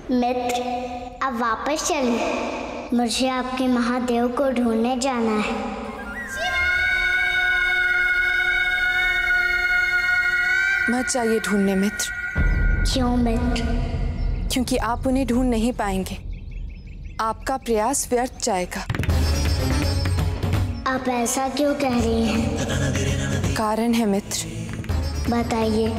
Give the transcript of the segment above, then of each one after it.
मित्र, अब वापस चलें। मुझे आपके महादेव को ढूंढने जाना है। मत जाइए ढूंढने मित्र। क्यों मित्र? क्योंकि आप उन्हें ढूंढ नहीं पाएंगे। आपका प्रयास व्यर्थ जाएगा। आप ऐसा क्यों कह रही हैं? कारण है मित्र। बताइए।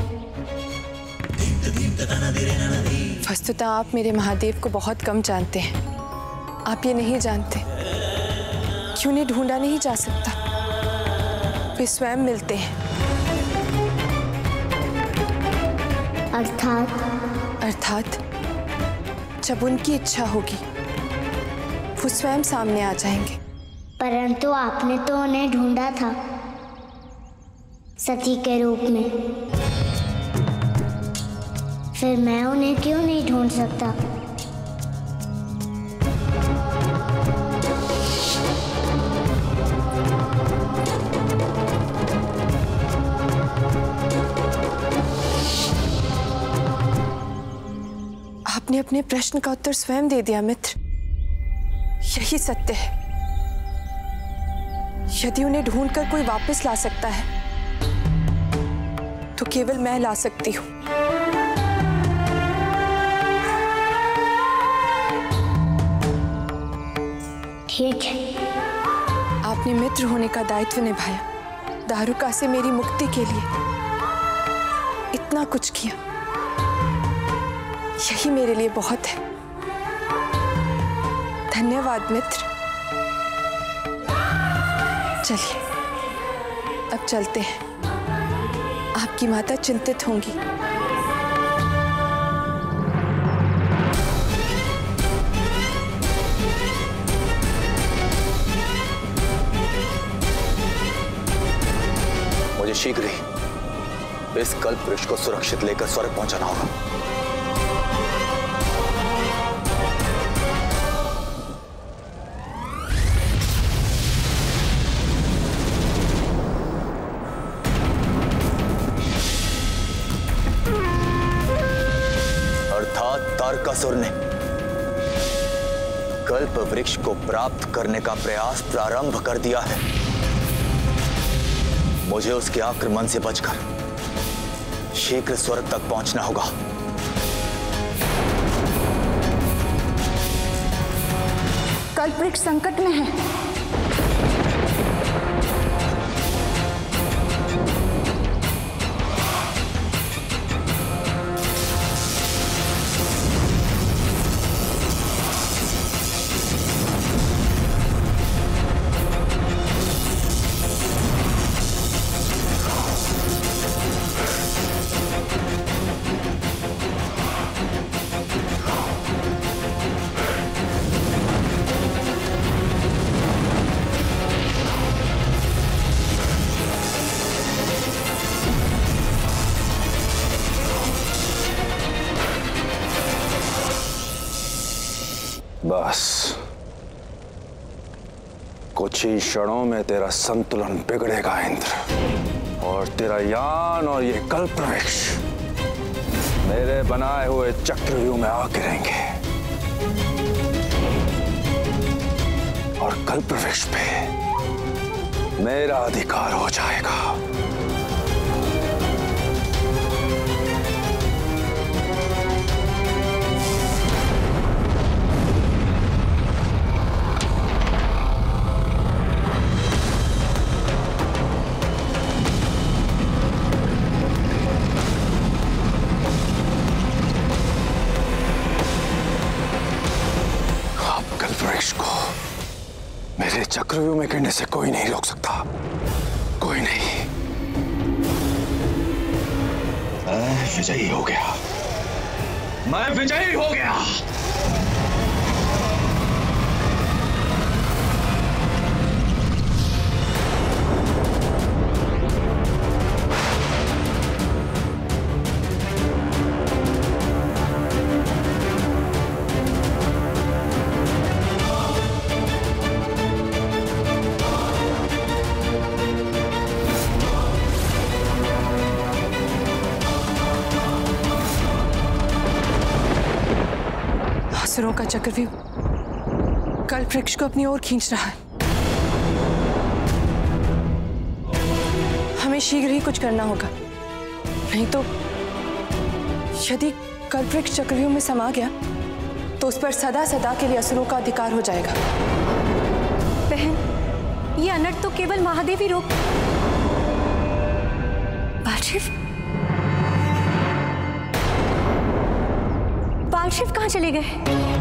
वस्तुतः आप मेरे महादेव को बहुत कम जानते हैं। आप ये नहीं जानते कि उन्हें ढूंढा नहीं जा सकता, वे स्वयं मिलते हैं। अर्थात जब उनकी इच्छा होगी वो स्वयं सामने आ जाएंगे। परंतु आपने तो उन्हें ढूंढा था सती के रूप में, फिर मैं उन्हें क्यों नहीं ढूंढ सकता? आपने अपने प्रश्न का उत्तर स्वयं दे दिया मित्र। यही सत्य है। यदि उन्हें ढूंढकर कोई वापस ला सकता है तो केवल मैं ला सकती हूँ। ठीक है। आपने मित्र होने का दायित्व निभाया। दारुका से मेरी मुक्ति के लिए इतना कुछ किया, यही मेरे लिए बहुत है। धन्यवाद मित्र। चलिए अब चलते हैं। आपकी माता चिंतित होंगी। मुझे शीघ्र ही इस कल्प वृक्ष को सुरक्षित लेकर स्वर्ग पहुंचाना होगा। अर्थात तारकासुर ने कल्प वृक्ष को प्राप्त करने का प्रयास प्रारंभ कर दिया है। मुझे उसके आक्रमण से बचकर शीघ्र स्वर्ग तक पहुंचना होगा। कल्पवृक्ष संकट में है। बस कुछ ही क्षणों में तेरा संतुलन बिगड़ेगा इंद्र, और तेरा यान और ये कल्पवृक्ष मेरे बनाए हुए चक्रव्यूह में आ गिरेंगे और कल्पवृक्ष पे मेरा अधिकार हो जाएगा। मेरे चक्रव्यूह में गिरने से कोई नहीं रोक सकता, कोई नहीं। मैं विजयी हो गया, मैं विजयी हो गया। असुरों का चक्रव्यूह कल्प वृक्ष को अपनी ओर खींच रहा है। हमें शीघ्र ही कुछ करना होगा, नहीं तो यदि कल्प वृक्ष चक्रव्यूह में समा गया तो उस पर सदा सदा के लिए असुरों का अधिकार हो जाएगा। बहन, ये अनर्थ तो केवल महादेव ही रोक। बालशिव, बालशिव कहाँ चले गए?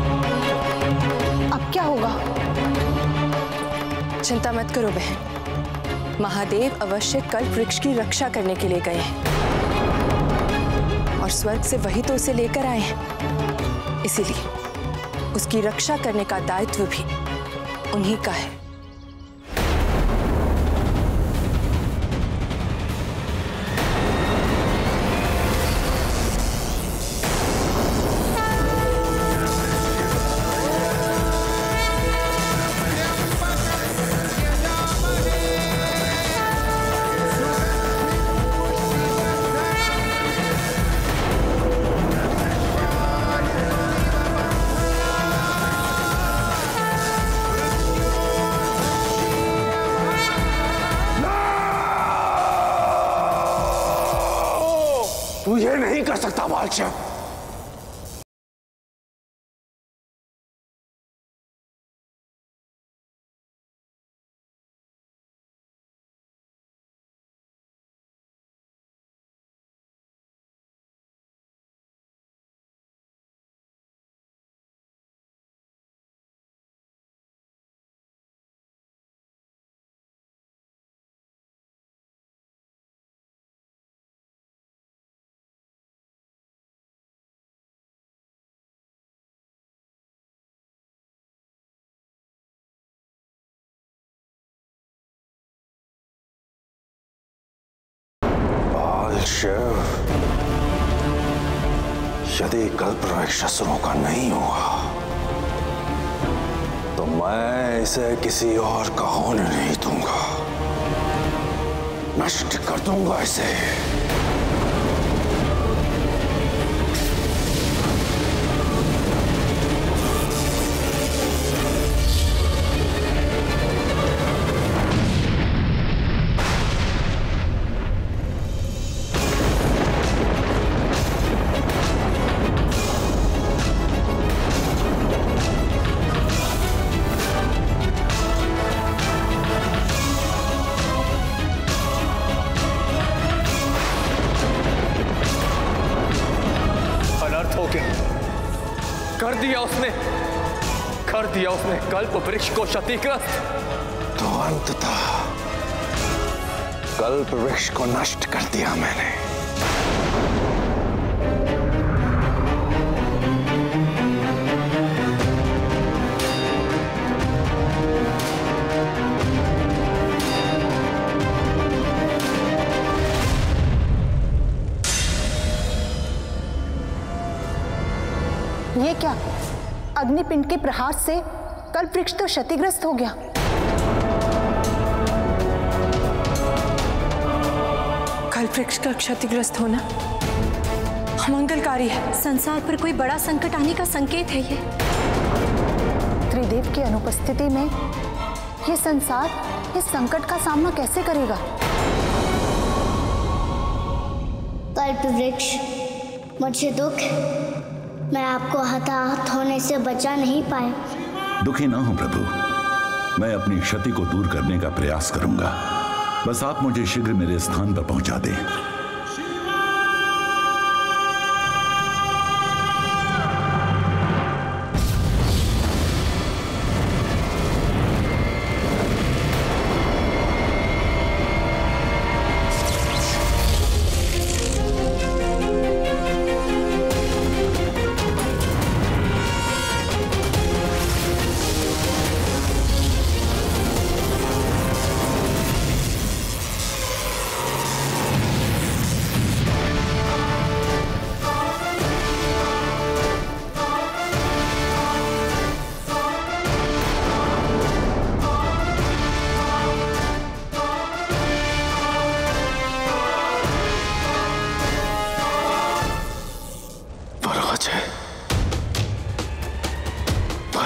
अब क्या होगा? चिंता मत करो बहन, महादेव अवश्य कल्प वृक्ष की रक्षा करने के लिए गए हैं और स्वर्ग से वही तो उसे लेकर आए हैं, इसीलिए उसकी रक्षा करने का दायित्व भी उन्हीं का है। तू ये नहीं कर सकता बालशिव। यदि कल्प वृक्ष असुरों का नहीं हुआ तो मैं इसे किसी और का होने नहीं दूंगा, नष्ट कर दूंगा इसे। कर दिया उसने कल्प वृक्ष को क्षतिग्रस्त। तो अंततः कल्प वृक्ष को नष्ट कर दिया मैंने। ये क्या? अग्निपिंड के प्रहार से कल्प वृक्ष तो क्षतिग्रस्त हो गया। कल्प वृक्ष का क्षतिग्रस्त होना अमंगलकारी है। संसार पर कोई बड़ा संकट आने का संकेत है ये। त्रिदेव की अनुपस्थिति में ये संसार इस संकट का सामना कैसे करेगा? कल्प वृक्ष, मुझे दुख है, मैं आपको हताहत होने से बचा नहीं पाया। दुखी ना हो प्रभु, मैं अपनी क्षति को दूर करने का प्रयास करूंगा। बस आप मुझे शीघ्र मेरे स्थान पर पहुंचा दें।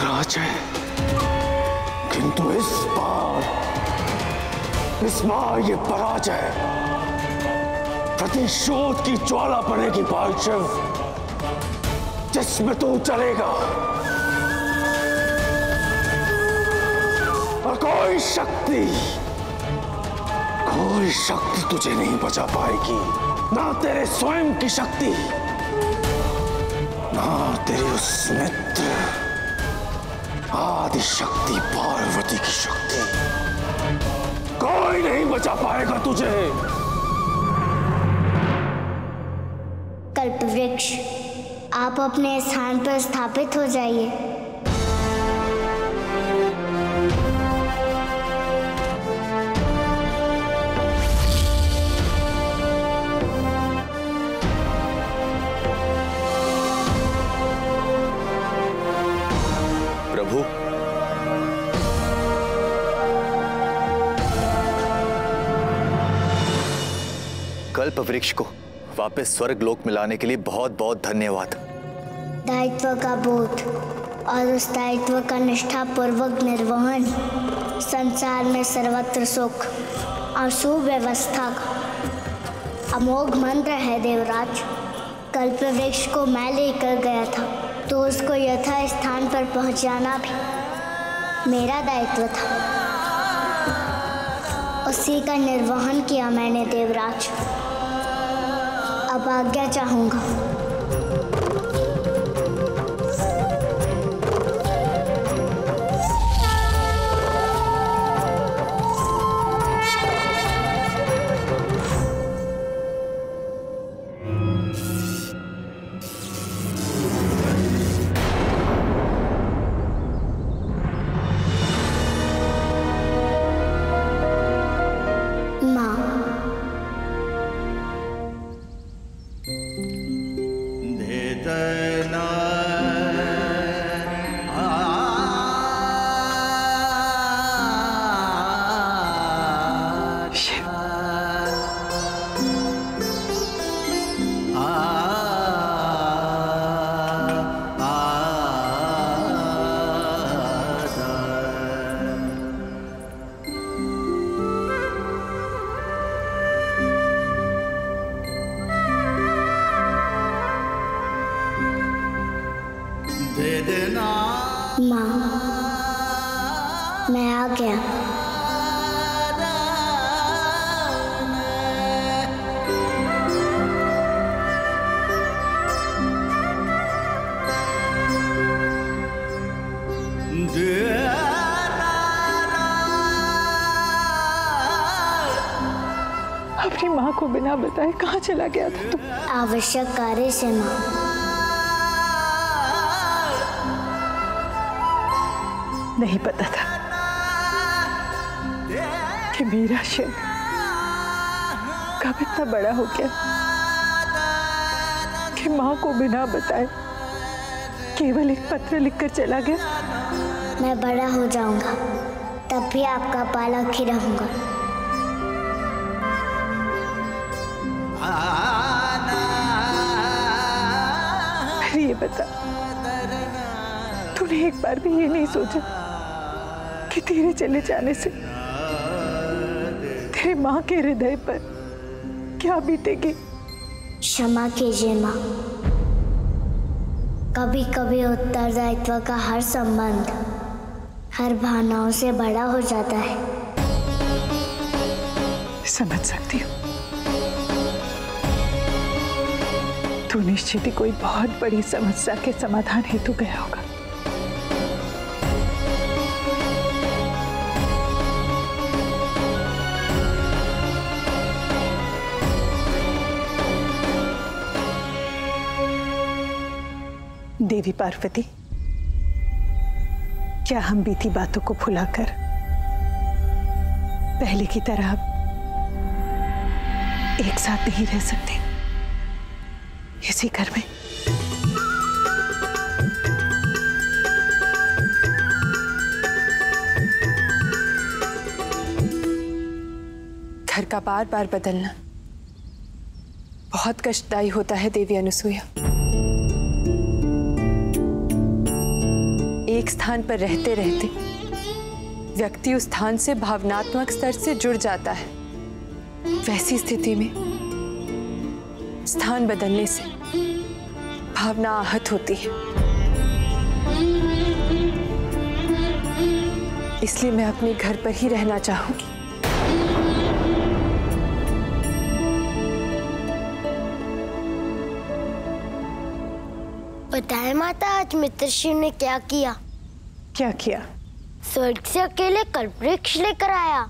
पराजय, किंतु इस बार ये पराजय प्रतिशोध की ज्वाला बनेगी पार्थिव, जिसमें तू चलेगा और कोई शक्ति तुझे नहीं बचा पाएगी, ना तेरे स्वयं की शक्ति, ना तेरी उस मित्र आदि शक्ति पार्वती की शक्ति, कोई नहीं बचा पाएगा तुझे। कल्पवृक्ष, आप अपने स्थान पर स्थापित हो जाइए। प्रभु, कल्प वृक्ष को वापस स्वर्ग लोक में लाने के लिए बहुत बहुत धन्यवाद। दायित्व का बोध और उस दायित्व का निष्ठापूर्वक निर्वहन संसार में सर्वत्र सुख और सुव्यवस्था का अमोघ मंत्र है देवराज। कल्पवृक्ष को मैं लेकर गया था तो उसको यथा स्थान पर पहुंचाना भी मेरा दायित्व था। उसी का निर्वहन किया मैंने देवराज। अब आज्ञा चाहूंगा। माँ, मैं आ गया। अपनी माँ को बिना बताए कहाँ चला गया था तू? आवश्यक कार्य से माँ। नहीं पता था कि मेरा शेर कब इतना बड़ा हो गया कि माँ को बिना बताए केवल एक पत्र लिखकर चला गया। मैं बड़ा हो जाऊंगा तब भी आपका पालक ही रहूंगा। ये बता, तूने एक बार भी ये नहीं सोचा कि तेरे चले जाने से तेरे माँ के हृदय पर क्या बीतेगी? क्षमा कीजिए माँ। कभी कभी उत्तरदायित्व का हर संबंध हर भावनाओं से बड़ा हो जाता है। समझ सकती हूँ, तू निश्चित ही कोई बहुत बड़ी समस्या के समाधान हेतु गया होगा। देवी पार्वती, क्या हम बीती बातों को भुलाकर पहले की तरह एक साथ नहीं रह सकते इसी घर में? घर का बार बार बदलना बहुत कष्टदायी होता है देवी अनुसुईया। एक स्थान पर रहते रहते व्यक्ति उस स्थान से भावनात्मक स्तर से जुड़ जाता है, वैसी स्थिति में स्थान बदलने से भावना आहत होती है। इसलिए मैं अपने घर पर ही रहना चाहूंगी। पता है माता, आज मित्रशिव ने क्या किया? क्या किया? स्वर्ग से अकेले कल्पवृक्ष लेकर आया।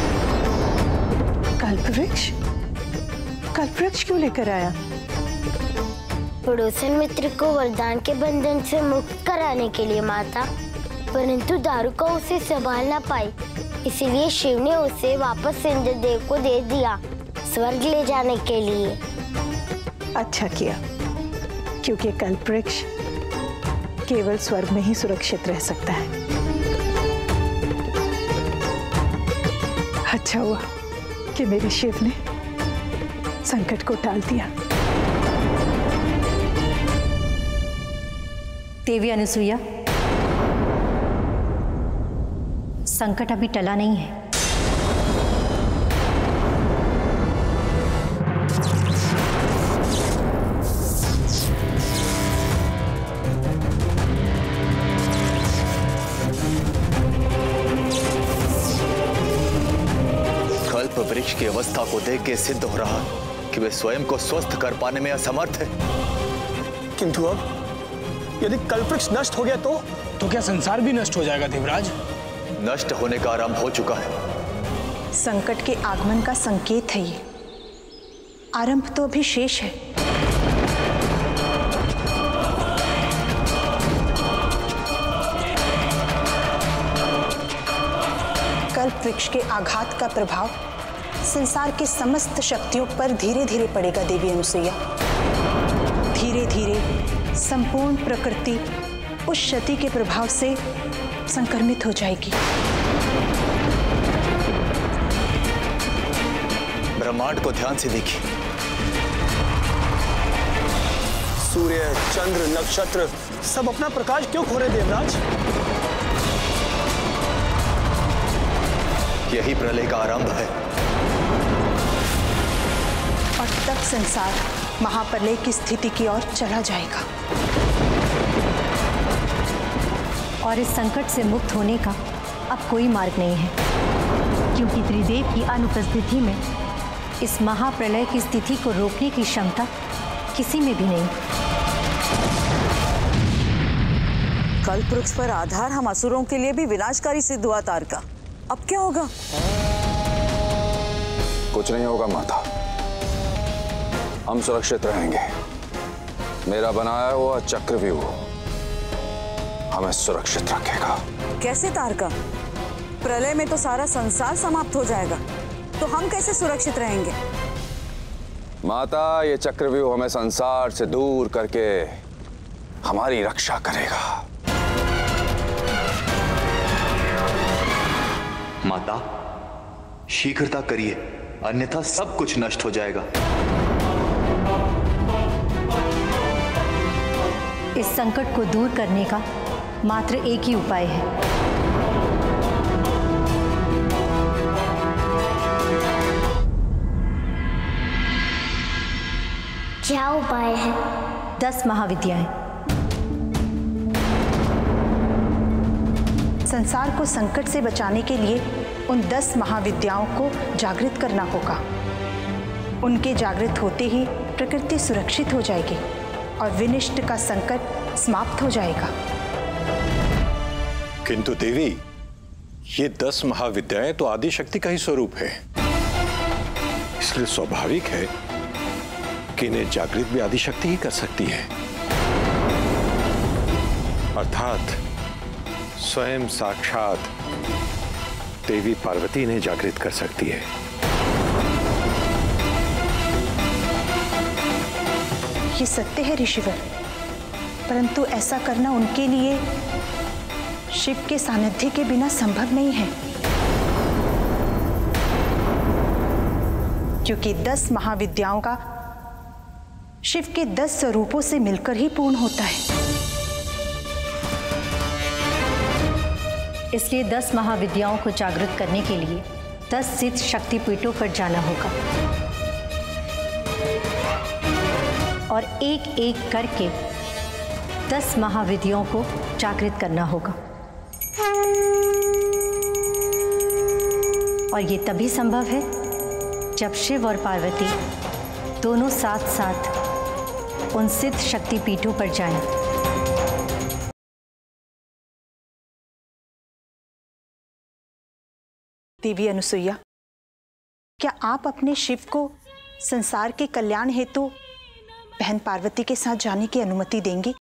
कल्पवृक्ष? कल्पवृक्ष क्यों लेकर आया? पड़ोसन मित्र को वरदान के बंधन से मुक्त कराने के लिए माता, परंतु दारुका उसे संभाल ना पाई, इसीलिए शिव ने उसे वापस इंद्रदेव को दे दिया, स्वर्ग ले जाने के लिए। अच्छा किया, क्योंकि कल्पवृक्ष केवल स्वर्ग में ही सुरक्षित रह सकता है। अच्छा हुआ कि मेरे शिव ने संकट को टाल दिया। देवी अनुसुईया, संकट अभी टला नहीं है। कल्प वृक्ष की अवस्था को देख के सिद्ध हो रहा कि वे स्वयं को स्वस्थ कर पाने में असमर्थ है। किंतु अब यदि कल्पवृक्ष नष्ट हो गया तो क्या संसार भी नष्ट हो जाएगा देवराज? नष्ट होने का आरंभ हो चुका है। संकट के आगमन का संकेत है ये। आरंभ तो अभी शेष है। कल्पवृक्ष के आघात का प्रभाव संसार की समस्त शक्तियों पर धीरे धीरे पड़ेगा देवी अनुसुईया। धीरे धीरे संपूर्ण प्रकृति उस क्षति के प्रभाव से संक्रमित हो जाएगी। ब्रह्मांड को ध्यान से देखिए। सूर्य, चंद्र, नक्षत्र सब अपना प्रकाश क्यों खो रहे देवराज? यही प्रलय का आरंभ है। और तब संसार महाप्रलय की स्थिति की ओर चला जाएगा। और इस संकट से मुक्त होने का अब कोई मार्ग नहीं है, क्योंकि त्रिदेव की अनुपस्थिति में इस महाप्रलय की स्थिति को रोकने की क्षमता किसी में भी नहीं। कल्पवृक्ष पर आधार हम असुरों के लिए भी विनाशकारी सिद्ध हुआ तारका। अब क्या होगा? कुछ नहीं होगा माता, हम सुरक्षित रहेंगे। मेरा बनाया हुआ चक्रव्यूह हमें सुरक्षित रखेगा। कैसे तारका? प्रलय में तो सारा संसार समाप्त हो जाएगा, तो हम कैसे सुरक्षित रहेंगे? माता, ये चक्रव्यूह हमें संसार से दूर करके हमारी रक्षा करेगा। माता, शीघ्रता करिए, अन्यथा सब कुछ नष्ट हो जाएगा। इस संकट को दूर करने का मात्र एक ही उपाय है। क्या उपाय है? 10 महाविद्याएं। संसार को संकट से बचाने के लिए उन 10 महाविद्याओं को जागृत करना होगा। उनके जागृत होते ही प्रकृति सुरक्षित हो जाएगी और विनिष्ट का संकट समाप्त हो जाएगा। किंतु देवी, ये 10 महाविद्याएं तो आदि शक्ति का ही स्वरूप है, इसलिए स्वाभाविक है कि इन्हें जागृत भी आदि शक्ति ही कर सकती है। अर्थात स्वयं साक्षात देवी पार्वती इन्हें जागृत कर सकती है। ये सत्य है ऋषिवर, परंतु ऐसा करना उनके लिए शिव के सानिध्य के बिना संभव नहीं है, क्योंकि 10 महाविद्याओं का शिव के 10 स्वरूपों से मिलकर ही पूर्ण होता है। इसलिए 10 महाविद्याओं को जागृत करने के लिए 10 सिद्ध शक्तिपीठों पर जाना होगा और एक एक करके 10 महाविद्याओं को जागृत करना होगा। और ये तभी संभव है जब शिव और पार्वती दोनों साथ साथ उन सिद्ध शक्तिपीठों पर जाएं। देवी अनुसुईया, क्या आप अपने शिव को संसार के कल्याण हेतु बहन पार्वती के साथ जाने की अनुमति देंगी?